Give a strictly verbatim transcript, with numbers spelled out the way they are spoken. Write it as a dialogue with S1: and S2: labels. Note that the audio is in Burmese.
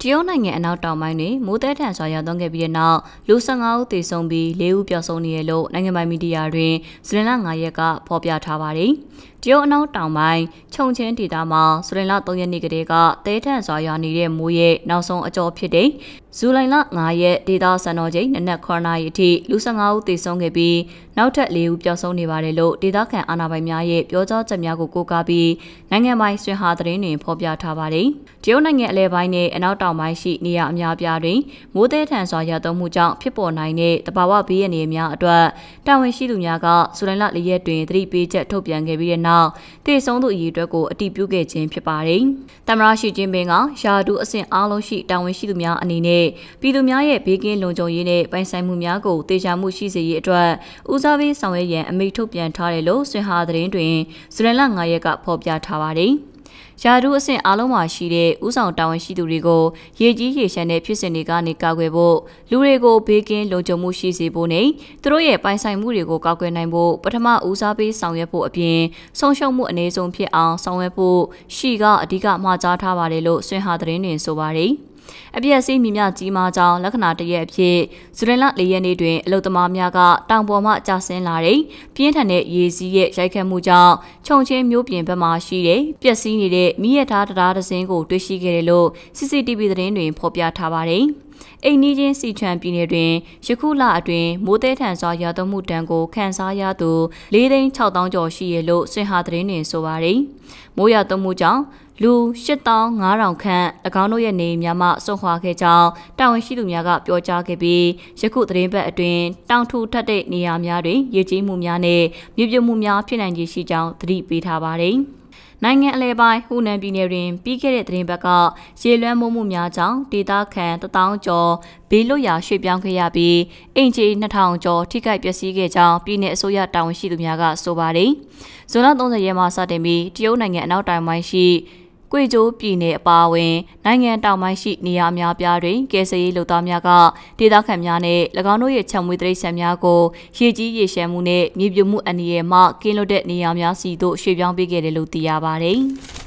S1: တရုတ်နိုင်ငံအနောက်တောင်ပိုင်းတွင်မိုးတဲထန်စွာရောက်သွန်းခဲ့ပြီးတဲ့နောက်လူ၁၅ဦးသေဆုံးပြီး၄ဦးပျောက်ဆုံးနေရလို့နိုင်ငံပိုင်မီဒီယာတွင်ဇူလိုင်လ၅ရက်ကဖော်ပြထားပါတယ်။တရုတ်အနောက်တောင်ပိုင်းခြုံချင်းဒေသမှာဇူလိုင်လ၃ရက်နေ့ကတည်းကတဲထန်စွာရွာနေတဲ့မိုးရဲ့နောက်ဆုံးအကြောဖြစ်တဲ့ဇူလိုင်လ၅ရက်ဒေသစံတော်ချိန်နနက်ခုနှစ်နာရီအထိလူ၁၅ဦးသေဆုံးခဲ့ပြီးနောက်ထပ်၄ဦးပျောက်ဆုံးနေပါတယ်လို့ဒေသခံအာဏာပိုင်များရဲ့ပြောကြားချက်များကိုကိုးကားပြီးနိုင်ငံပိုင်ဆွေဟာသတင်းတွင်ဖော်ပြထားပါတယ်။တရုတ်နိုင်ငံအလဲပိုင်းနဲ့အနောက်တောင်ပိုင်းရှိနေရာအများပြားတွင်မိုးတဲထန်စွာရွာသွန်းမှုကြောင့်ဖြစ်ပေါ်နိုင်တဲ့တဘာဝဘေးရန်တွေများအတွက်တာဝန်ရှိသူများကဇူလိုင်လ၄ရက်တွင်သတိပေးချက်ထုတ်ပြန်ခဲ့ပြီးတဲ့နောက်သေဆုံးသူအရေအတွက်ကိုအတည်ပြုခဲ့ခြင်းဖြစ်ပါတယ်။သမ္မတရှီကျင်းပင်ကယာဒူအဆင့်အားလုံးရှိတာဝန်ရှိသူများအနေနဲ့ပြည်သူများရဲ့ဘေးကင်းလုံခြုံရေးနဲ့ပိုင်ဆိုင်မှုများကိုတေချာမှုရှိစေရေးအတွက်ဦးစားပေးဆောင်ရွက်ရန်အမိန့်ထုတ်ပြန်ထားတယ်လို့ဆွေဟာသတင်းတွင်ဇူလိုင်လ၅ရက်ကဖော်ပြထားပါတယ်။ယာဒူအဆင့်အားလုံးမှာရှိတဲ့ဥဆောင်တာဝန်ရှိသူတွေကိုရေကြီးရေရှမ်းတဲ့ဖြစ်စဉ်တွေကနေကာကွယ်ဖို့လူတွေကိုဘေးကင်းလုံခြုံမှုရှိစေဖို့နဲ့သူတို့ရဲ့ပိုင်ဆိုင်မှုတွေကိုကာကွယ်နိုင်ဖို့ပထမဦးစားပေးဆောင်ရွက်ဖို့အပြင်ဆုံးရှုံးမှုအနည်းဆုံးဖြစ်အောင်ဆောင်ရွက်ဖို့ရှီကအဓိကမှာကြားထားပါတယ်လို့ဆွေဟာသတင်းတွင်ဆိုပါတယ်။အပြည့်အစုံမြမြကြီးမားကြောင်းလက္ခဏာတရက်အဖြစ်ဇူလိုင်လ၄ရက်နေ့တွင်အလုသမားများကတောင်ပေါ်မှကျဆင်းလာတဲ့ပြင်းထန်တဲ့ရေစီးရဲ့ရိုက်ခတ်မှုကြောင့်ခြုံချင်းမျိုးပြင်ဘက်မှရှိတဲ့ပျက်စီးနေတဲ့မိရထားတရားတစ်စင်းကိုတွေ့ရှိခဲ့တယ်လို့ စီစီတီဗီ သတင်းတွင်ဖော်ပြထားပါတယ်။အိမ်နီးချင်းစီချွန်ပြည်နယ်တွင်ယခုလအတွင်းမိုးတဲထန်စွာရွာသွန်းမှုတန်းကိုခန်းစားရသူ၄သိန်း၆သောင်းကျော်ရှိရလို့ဆွေဟာသတင်းတွင်ဆိုပါတယ်။မိုးရွာသွန်းမှုကြောင့်လူ၈သောင်း၅ထောင်ခန့်၎င်းတို့ရဲ့နေများမှဆွန့်ခွာခဲ့ကြောင်းတာဝန်ရှိသူများကပြောကြားခဲ့ပြီးယခုသတင်းပတ်အတွင်းတောင်ထူထပ်တဲ့နေရာများတွင်ရေကြီးမှုများနဲ့မြေပြိုမှုများဖြစ်နိုင်ခြေရှိကြောင်းသတိပေးထားပါတယ်။နိုင်ငံအလဲပိုင်းဟူနန်ပြည်နယ်တွင်ပြီးခဲ့တဲ့သတင်းပတ်ကရေလွှမ်းမိုးမှုများကြောင့်ဒေသခံတသောင်းကျော်ဘေးလွတ်ရာရွှေ့ပြောင်းခဲ့ရပြီးအင်ဂျီနှစ်ထောင်ကျော်ထိခိုက်ပျက်စီးခဲ့ကြောင်းပြည်내အစိုးရတာဝန်ရှိသူများကဆိုပါတယ်။ဇွန်လ၃၀ရက်မှစတင်ပြီးတရုတ်နိုင်ငံအနောက်တောင်ပိုင်းရှိကွေကျိုးပြည်နယ်အပါအဝင်နိုင်ငံတောင်ပိုင်းရှိနေရာများပြားတွင်ကယ်ဆယ်ရေးလုပ်သားများကဒေသခံများနဲ့၎င်းတို့ရဲ့ခြံမွေးတိရစ္ဆာန်များကိုရေကြီးရေရှမ်းမှုနဲ့မြေပြိုမှုအန္တရာယ်မှကင်းလွတ်တဲ့နေရာများစီသို့ရွှေ့ပြောင်းပေးခဲ့တယ်လို့သိရပါတယ်။